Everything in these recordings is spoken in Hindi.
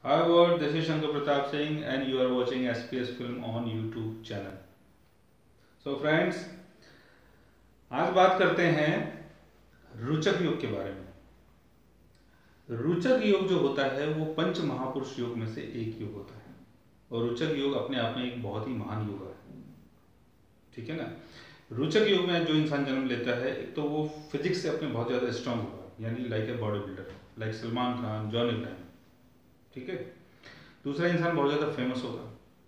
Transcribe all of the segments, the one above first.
Hi world, this is Shankar Pratap Singh and you are watching SPS Film on YouTube channel. So friends, आज बात करते हैं रुचक योग के बारे में। रुचक योग जो होता है वो पंच महापुरुष योग में से एक योग होता है और रुचक योग अपने आप में एक बहुत ही महान योग है। ठीक है ना। रुचक योग में जो इंसान जन्म लेता है, एक तो वो फिजिक्स से अपने बहुत ज़्यादा स्ट्रांग होगा, यानी like a body builder, like Salman Khan, John Ibrahim. ठीक है। दूसरा, इंसान बहुत ज़्यादा फेमस होगा।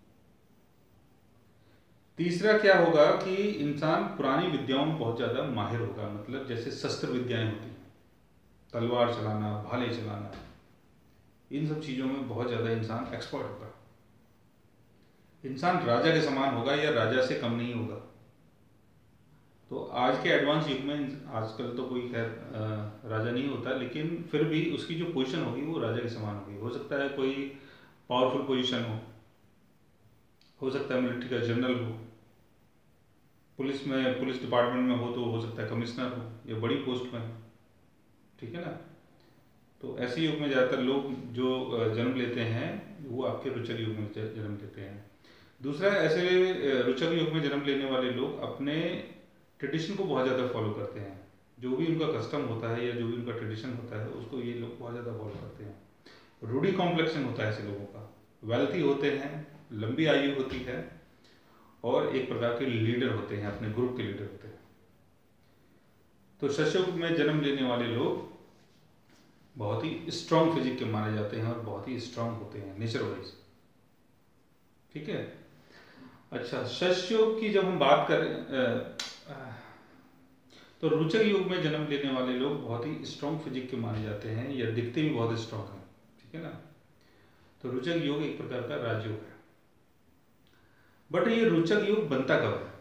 तीसरा क्या होगा कि इंसान पुरानी विद्याओं में बहुत ज़्यादा माहिर होगा, मतलब जैसे शस्त्र विद्याएं होती हैं, तलवार चलाना, भाले चलाना, इन सब चीज़ों में बहुत ज़्यादा इंसान एक्सपर्ट होगा। इंसान राजा के समान होगा या राजा से कम नहीं होगा। तो आज के एडवांस युग में आजकल तो कोई खैर राजा नहीं होता, लेकिन फिर भी उसकी जो पोजीशन होगी वो राजा के समान होगी। हो सकता है कोई पावरफुल पोजीशन हो सकता है मिलिट्री का जनरल हो, पुलिस में, पुलिस डिपार्टमेंट में हो सकता है कमिश्नर हो या बड़ी पोस्ट में हो। ठीक है ना। तो ऐसे युग में ज़्यादातर लोग जो जन्म लेते हैं वो आपके रुचक युग में जन्म लेते हैं। दूसरा, ऐसे रुचक युग में जन्म लेने वाले लोग अपने ट्रेडिशन को बहुत ज़्यादा फॉलो करते हैं। जो भी उनका कस्टम होता है या जो भी उनका ट्रेडिशन होता है उसको ये लोग बहुत ज़्यादा फॉलो करते हैं। रूढ़ी कॉम्प्लेक्शन होता है ऐसे लोगों का, वेल्थी होते हैं, लंबी आयु होती है और एक प्रकार के लीडर होते हैं, अपने ग्रुप के लीडर होते हैं। तो शशयुग में जन्म लेने वाले लोग बहुत ही स्ट्रांग फिजिक के माने जाते हैं और बहुत ही स्ट्रांग होते हैं नेचर वाइज। ठीक है। अच्छा, शशयुग की जब हम बात करें तो रुचक युग में जन्म लेने वाले लोग बहुत ही स्ट्रांग फिजिक के माने जाते हैं या दिखते भी बहुत स्ट्रांग हैं। ठीक है ना। तो रुचक योग एक प्रकार का राजयोग है। बट ये रुचक योग बनता कब है?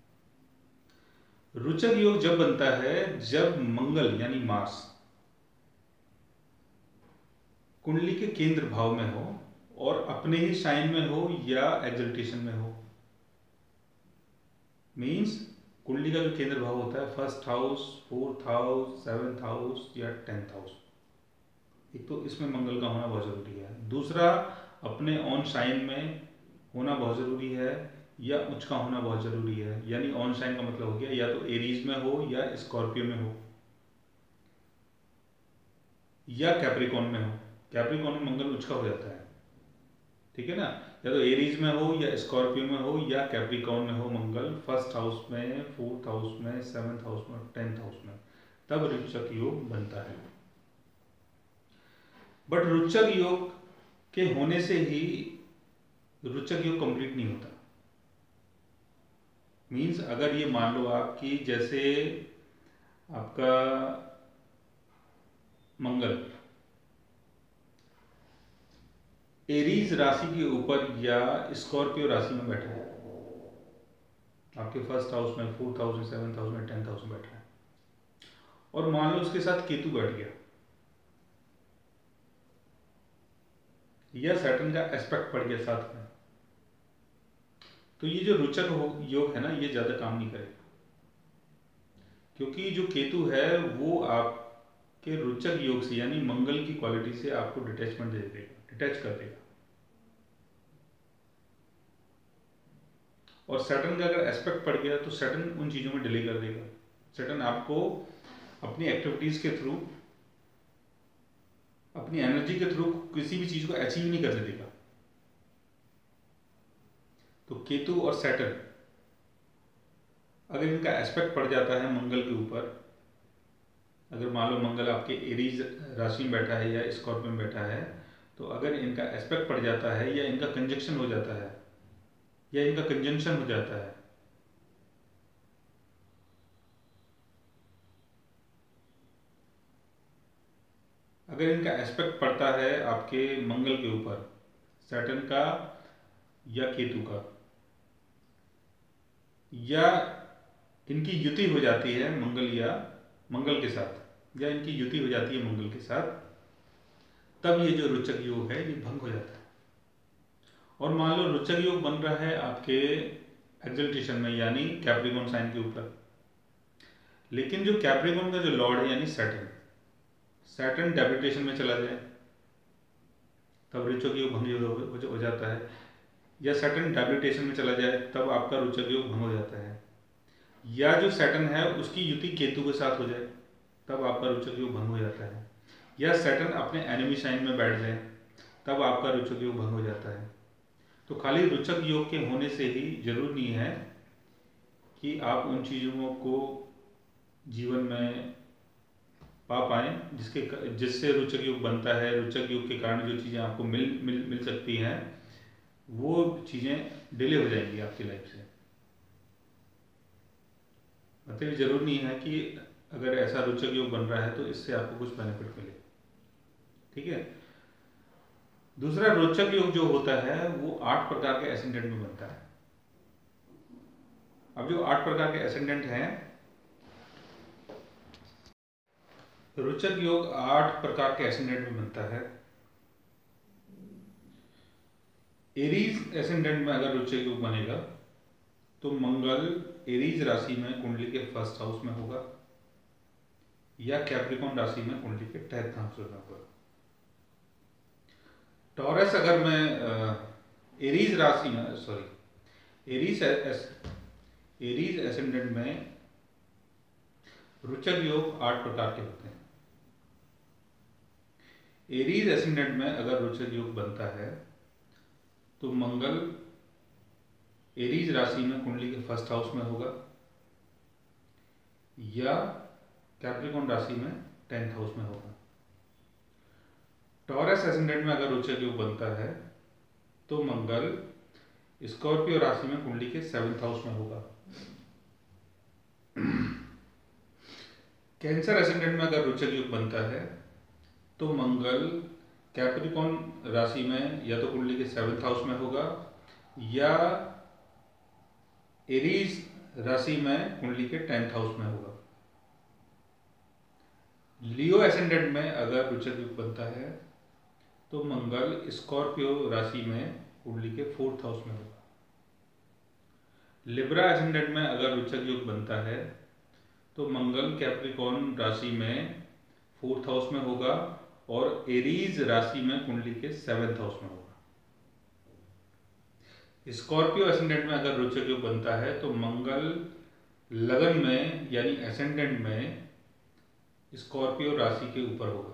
रुचक योग जब बनता है जब मंगल यानी मार्स कुंडली के केंद्र भाव में हो और अपने ही साइन में हो या एग्जल्टेशन में हो। मीन्स कुंडली का जो केंद्र भाव होता है, first house, fourth house, seventh house या 10th हाउस, एक तो इसमें मंगल का होना बहुत जरूरी है। दूसरा, अपने ऑन साइन में होना बहुत जरूरी है या उच्च का होना बहुत जरूरी है। यानी ऑन साइन का मतलब हो गया या तो एरीज में हो या स्कॉर्पियो में हो या कैप्रिकॉन में हो। कैप्रिकॉन में मंगल उच्च का हो जाता है। ठीक है ना। या तो एरीज में हो या स्कॉर्पियो में हो या कैप्रिकॉन में हो मंगल, फर्स्ट हाउस में, फोर्थ हाउस में, सेवेंथ हाउस में, 10th हाउस में, तब रुचक योग बनता है। बट रुचक योग के होने से ही रुचक योग कंप्लीट नहीं होता। मीन्स अगर ये मान लो आप कि जैसे आपका मंगल एरीज राशि के ऊपर या स्कॉर्पियो राशि में बैठा है, आपके फर्स्ट हाउस में, फोर्थ हाउस में, सेवेंथ हाउस में, 10th हाउस में बैठा है, और मान लो उसके साथ केतु बैठ गया या सैटर्न का एस्पेक्ट पड़ गया साथ में, तो ये जो रुचक योग है ना, ये ज्यादा काम नहीं करेगा। क्योंकि जो केतु है वो आपके रुचक योग से यानी मंगल की क्वालिटी से आपको डिटैचमेंट दे देगा, डिटैच कर देगा। और सैटर्न का अगर एस्पेक्ट पड़ गया तो सैटर्न उन चीज़ों में डिले कर देगा। सैटर्न आपको अपनी एक्टिविटीज के थ्रू, अपनी एनर्जी के थ्रू किसी भी चीज़ को अचीव नहीं करने देगा। तो केतु और सैटर्न अगर इनका एस्पेक्ट पड़ जाता है मंगल के ऊपर, अगर मान लो मंगल आपके एरीज राशि में बैठा है या स्कॉर्पियो में बैठा है, तो अगर इनका एस्पेक्ट पड़ जाता है या इनका कंजक्शन हो जाता है या इनका कंजंक्शन हो जाता है, अगर इनका एस्पेक्ट पड़ता है आपके मंगल के ऊपर, सैटर्न का या केतु का, या इनकी युति हो जाती है मंगल के साथ, या इनकी युति हो जाती है मंगल के साथ, तब ये जो रुचक योग है ये भंग हो जाता है। और मान लो रुचक योग बन रहा है आपके एक्सल्टेशन में यानी कैप्रिकॉन साइन के ऊपर, लेकिन जो कैप्रिकॉन का जो लॉर्ड है यानी सैटर्न, सैटर्न डेबिटेशन में चला जाए तब रोचक योग भंग हो जाता है। या सैटर्न डेबिलिटेशन में चला जाए तब आपका रोचक योग भंग हो जाता है। या जो सैटर्न है उसकी युति केतु के साथ हो जाए तब आपका रोचक योग भंग हो जाता है। या सैटर्न अपने एनिमी साइन में बैठ जाए तब आपका रोचक योग भंग हो जाता है। तो खाली रोचक योग के होने से ही जरूर नहीं है कि आप उन चीज़ों को जीवन में पा पाएँ जिससे रोचक योग बनता है। रोचक योग के कारण जो चीज़ें आपको मिल मिल मिल सकती हैं वो चीज़ें डिले हो जाएंगी आपकी लाइफ से। मतलब जरूर नहीं है कि अगर ऐसा रोचक योग बन रहा है तो इससे आपको कुछ बेनिफिट मिले। ठीक है। दूसरा रोचक योग जो होता है वो 8 प्रकार के एसेंडेंट में बनता है। अब जो 8 प्रकार के एसेंडेंट हैं, रोचक योग 8 प्रकार के एसेंडेंट में बनता है। एरीज एसेंडेंट में अगर रोचक योग बनेगा तो मंगल एरीज राशि में कुंडली के फर्स्ट हाउस में होगा या कैप्रिकॉन राशि में कुंडली के 10th हाउस में होगा। टॉरस अगर मैं एरीज राशि में एरीज एसेंडेंट में रोचक योग 8 प्रकार के होते हैं। एरीज एसेंडेंट में अगर रोचक योग बनता है तो मंगल एरीज राशि में कुंडली के फर्स्ट हाउस में होगा या कैप्रिकॉन राशि में 10th हाउस में होगा। टॉरस एसेंडेंट में अगर रोचक योग बनता है तो मंगल स्कॉर्पियो राशि में कुंडली के 7th हाउस में होगा। कैंसर एसेंडेंट में अगर रोचक योग बनता है तो मंगल कैप्रिकॉन राशि में या तो कुंडली के 7th हाउस में होगा या एरीज राशि में कुंडली के 10th हाउस में होगा। लियो एसेंडेंट में अगर रोचक योग बनता है तो मंगल स्कॉर्पियो राशि में कुंडली के 4th हाउस में होगा। लिब्रा एसेंडेंट में अगर रोचक योग बनता है तो मंगल कैप्रिकॉन राशि में 4th हाउस में होगा और एरीज राशि में कुंडली के 7th हाउस में होगा। स्कॉर्पियो एसेंडेंट में अगर रोचक योग बनता है तो मंगल लगन में यानी एसेंडेंट में स्कॉर्पियो राशि के ऊपर होगा।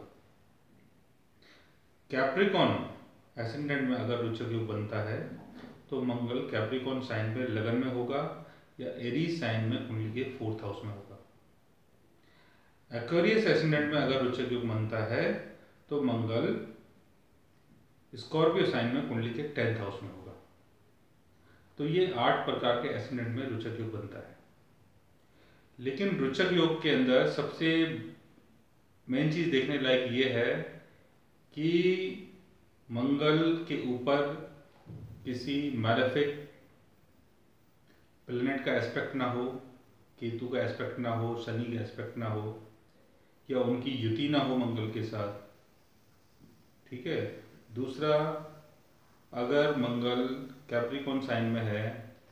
कैप्रिकॉन एसेंडेंट में अगर रोचक योग बनता है तो मंगल कैप्रिकॉन साइन पे लगन में होगा या एरीज साइन में कुंडली के 4th हाउस में होगा। एक्वेरियस एसेंडेंट में अगर रोचक योग बनता है तो मंगल स्कॉर्पियो साइन में कुंडली के 10th हाउस में होगा। तो ये 8 प्रकार के एसेंडेंट में रोचक योग बनता है। लेकिन रोचक योग के अंदर सबसे मेन चीज देखने लायक ये है कि मंगल के ऊपर किसी मैलेफिक प्लेनेट का एस्पेक्ट ना हो, केतु का एस्पेक्ट ना हो, शनि का एस्पेक्ट ना हो या उनकी युति ना हो मंगल के साथ। ठीक है। दूसरा, अगर मंगल कैप्रिकॉन साइन में है,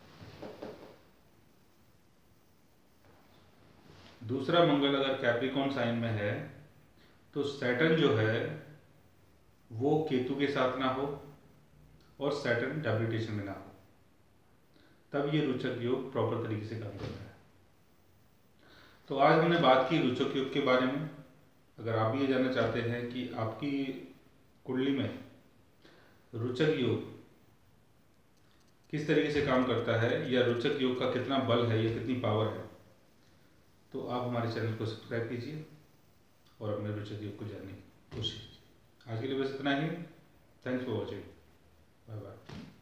दूसरा मंगल अगर कैप्रिकॉन साइन में है तो सैटर्न जो है वो केतु के साथ ना हो और सैटर्न डेबिलिटेशन में ना हो, तब ये रोचक योग प्रॉपर तरीके से काम करता है। तो आज हमने बात की रोचक योग के बारे में। अगर आप भी ये जानना चाहते हैं कि आपकी कुंडली में रोचक योग किस तरीके से काम करता है या रोचक योग का कितना बल है या कितनी पावर है, तो आप हमारे चैनल को सब्सक्राइब कीजिए और अपने रोचक योग को जानने की कोशिश कीजिए। आज के लिए बस इतना ही। Thanks for watching. Bye bye.